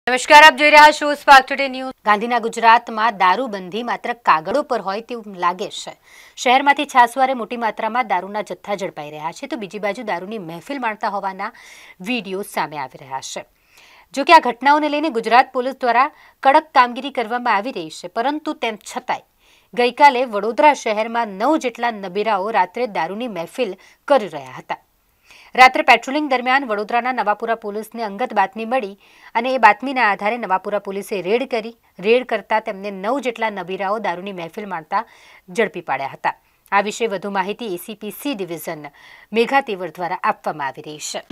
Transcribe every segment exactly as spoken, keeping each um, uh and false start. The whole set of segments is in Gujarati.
નમસ્કાર, આપ જોઈ રહ્યા છો સ્પાર્ક ટુડે ન્યૂઝ। ગાંધીના ગુજરાતમાં દારૂબંધી માત્ર કાગળો પર હોય તેવું લાગે છે। શહેરમાંથી છાસવારે મોટી માત્રામાં દારૂના જથ્થા ઝડપાઈ રહ્યા છે, તો બીજી બાજુ દારૂની મહેફિલ માણતા હોવાના વિડીયો સામે આવી રહ્યા છે। જો કે આ ઘટનાઓને લઈને ગુજરાત પોલીસ દ્વારા કડક કામગીરી કરવામાં આવી રહી છે, પરંતુ તેમ છતાંય ગઈકાલે વડોદરા શહેરમાં નવ જેટલા નબીરાઓ રાત્રે દારૂની મહેફિલ કરી રહ્યા હતા। રાત્રે પેટ્રોલિંગ દરમિયાન વડોદરાના નવાપુરા પોલીસને અંગત બાતમી મળી અને એ બાતમીના આધારે નવાપુરા પોલીસે રેડ કરી રેડ કરતા તેમને નવ જેટલા નબીરાઓ દારૂની મહેફિલ માણતા ઝડપી પાડ્યા હતા। આ વિશે વધુ માહિતી ACP C division Megha Tevar દ્વારા આપવામાં આવી રહી છે।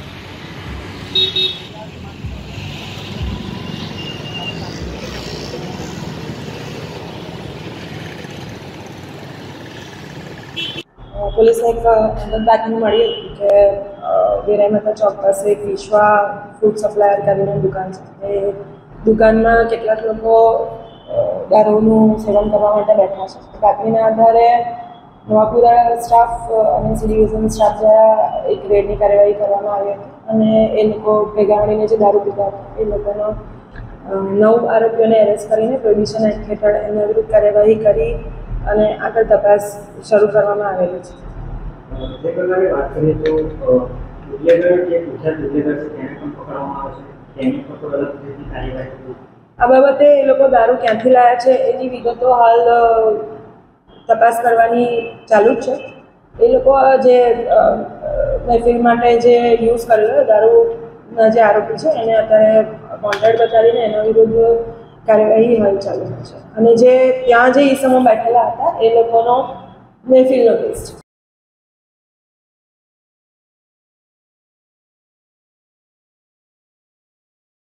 पुलिस ने एक अंगत बातमी मળી હતી કે વિરાય મહેતા ચોક પાસે એક વિશ્વા ફૂડ સપ્લાયર કરીને દુકાન છે। એ દુકાનમાં કેટલાક લોકો દારૂનું સેવન કરવા માટે બેઠા છે। બાતમીના આધારે નવાપુરા સ્ટાફ અને સી ડિવિઝન સ્ટાફ દ્વારા એક રેડની કાર્યવાહી કરવામાં આવી હતી અને એ લોકો ભેગા મળીને જે દારૂ પીતા હતા એ લોકોનો નવ આરોપીઓને એરેસ્ટ કરીને પ્રોહિબિશન એક્ટ હેઠળ એમના વિરુદ્ધ કાર્યવાહી કરી અને આગળ તપાસ શરૂ કરવામાં આવેલી છે। જે પ્રકારે વાત કરીએ તો બુટલેગર જે ગુજરાત બુટલેગર છે તેને પણ પકડવામાં આવે છે, તેની પર તો અલગ રીતની કાર્યવાહી આ બાબતે એ લોકો દારૂ ક્યાંથી લાવ્યા છે એની વિગતો હાલ તપાસ કરવાની ચાલુ જ છે। એ લોકો જે મહેફિલ માટે જે યુઝ કરેલો દારૂના જે આરોપી છે એને અત્યારે કોન્ટ્રાક્ટ બતાવીને એના વિરુદ્ધ કાર્યવાહી હાલ ચાલુ છે અને જે ત્યાં જે ઈસમો બેઠેલા હતા એ લોકોનો મહેફિલનો લિસ્ટ